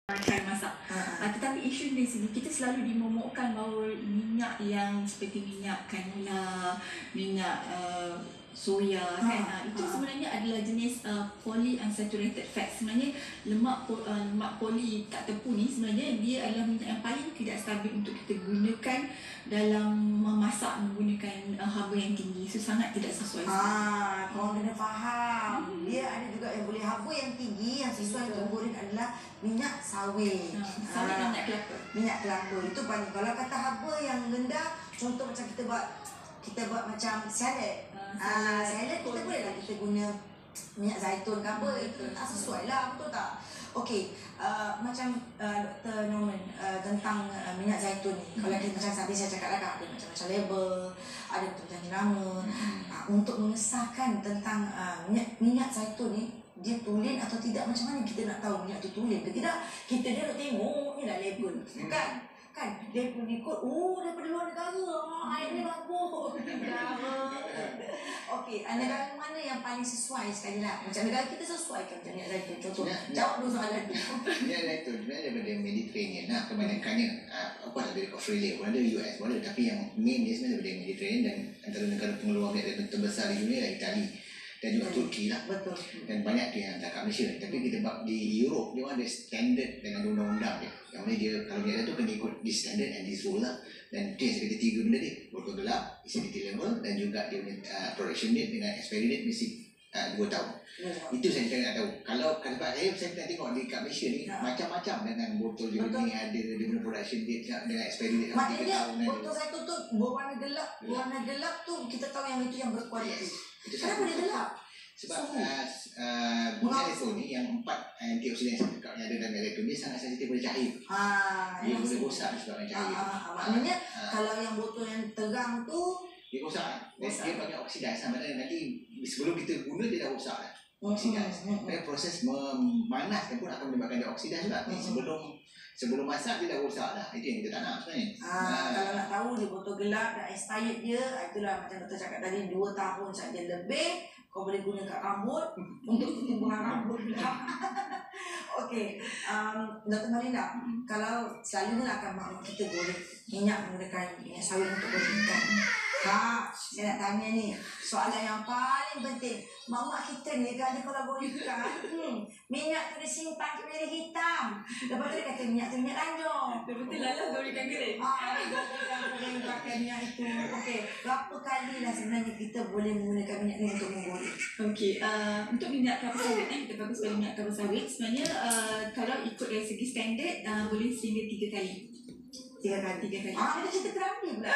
cara masak. Tetapi isu di sini kita selalu dimomokkan bahawa minyak yang seperti minyak canola, minyak soya kan, itu sebenarnya adalah jenis polyunsaturated fat. Sebenarnya lemak poli tak tepung ni sebenarnya dia adalah minyak yang paling tidak stabil untuk kita gunakan dalam memasak menggunakan haba yang tinggi. So sangat tidak sesuai. Korang kena faham. Dia ada juga yang boleh haba yang tinggi, yang sesuai untuk goreng adalah minyak sawit. Sawit dan minyak kelapa. Minyak kelapa itu paling. Kalau kata haba yang rendah, contoh macam kita buat macam salad. Salad kita boleh lah kita guna minyak zaitun ke apa, itu tak sesuai lah, betul tak? Okey, macam Dr. Norman tentang minyak zaitun ni. Kalau kita macam tadi saya cakap lah, ada macam-macam label, ada macam-macam nama. Untuk mengesahkan tentang minyak zaitun ni, dia tulen atau tidak, macam mana kita nak tahu minyak tu tulen ke tidak? Kita dia nak tengok ni lah label, bukan? Kan dia pun ikut daripada luar negara, air ni bagus. Okey, negara mana yang paling sesuai sekali lah? Macam negara kita sesuai kan minyak zaitun? Contoh, jawab dulu soalan tu. Minyak zaitun sebenarnya daripada Mediterranean lah, kebanyakannya apa dari Australia, pun ada US pun ada, tapi yang main dia sebenarnya daripada Mediterranean, dan antara negara pengeluar minyak zaitun terbesar di dunia adalah Itali dan juga Turki lah. Betul. Dan banyak dia yang tak kat Malaysia. Tapi kita di Europe dia ada standard dengan undang-undang dia. Yang mana dia kalau minyak zaitun kena ikut this standard and this rule lah. Dan itu yang saya kata 3 benda dia. Botol gelap, acidity level, dan juga dia punya production date dengan expiry date mesti 2 tahun. Itu saya nak tahu. Kalau sebab saya pernah tengok di kat Malaysia ni macam-macam dengan botol dia ni ada dia punya production date dengan expiry date 3 tahun. Maknanya botol zaitun tu berwarna gelap. Warna gelap tu kita tahu yang itu yang berkualiti. Kenapa dia gelap? Sebab minyak zaitun ni yang 4 antioksidan yang ada dalam minyak zaitun ni sangat sensitif pada cahaya. Dia boleh rosak disebabkan cahaya. Maknanya kalau yang botol yang terang tu dia rosak. Dia pakai oksidas. Maknanya nanti sebelum kita guna dia dah rosak lah. Oksidas. Dan proses memanaskan pun akan menyebabkan dia oksidas juga. Sebelum masak dia dah rosak dah. Itu yang kita tak nak sebenarnya. Kalau nak tahu dia botol gelap dan expired dia, itulah macam doktor cakap tadi, 2 tahun saja lebih kau boleh guna kat rambut untuk pertumbuhan rambut. Okey, Dr. Malinda, kalau selalu akan mak kita goreng minyak menggunakan minyak sawit untuk goreng ikan. Saya nak tanya ni, soalan yang paling penting. Mak-mak kita ni kalau goreng ikan, minyak tu dia simpan ke merah hitam. Lepas tu dia kata minyak tu minyak lanjong. Betul lah goreng ikan kering. Goreng pakai minyak itu. Okey, berapa kali lah sebenarnya kita boleh menggunakan minyak ni untuk menggoreng? Okey, untuk minyak kelapa sawit kita bagus pada minyak kelapa sawit. Sebenarnya kalau ikut dari segi standard boleh sehingga 3 kali. 3 kali. Kita cerita kerana pula.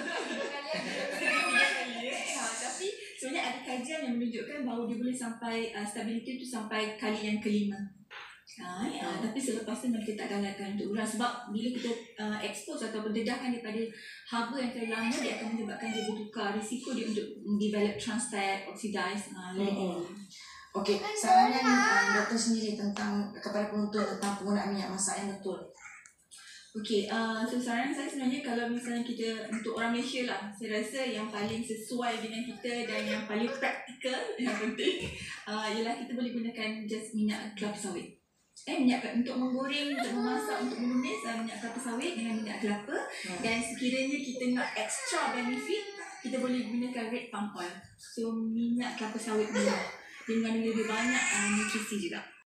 3 kali. Tapi sebenarnya ada kajian yang menunjukkan bahawa dia boleh sampai stability tu sampai kali yang kelima. Tapi selepas tu kita tak galakkan untuk ulang, sebab bila kita expose atau berdedahkan daripada haba yang terlalu lama, dia akan menyebabkan dia bertukar, risiko dia untuk develop trans fat, oxidize. Okey, saranan doktor sendiri tentang kepada penonton tentang penggunaan minyak masak yang betul. Okey, so saran saya sebenarnya kalau misalnya kita untuk orang Malaysia lah, saya rasa yang paling sesuai dengan kita dan yang paling praktikal yang penting ialah kita boleh gunakan just minyak kelapa sawit. Minyak untuk menggoreng, untuk memasak, untuk menumis, minyak kelapa sawit dengan minyak kelapa. Dan sekiranya kita nak extra benefit, kita boleh gunakan red palm oil. So minyak kelapa sawit ni dia mengandung lebih banyak nutrisi juga.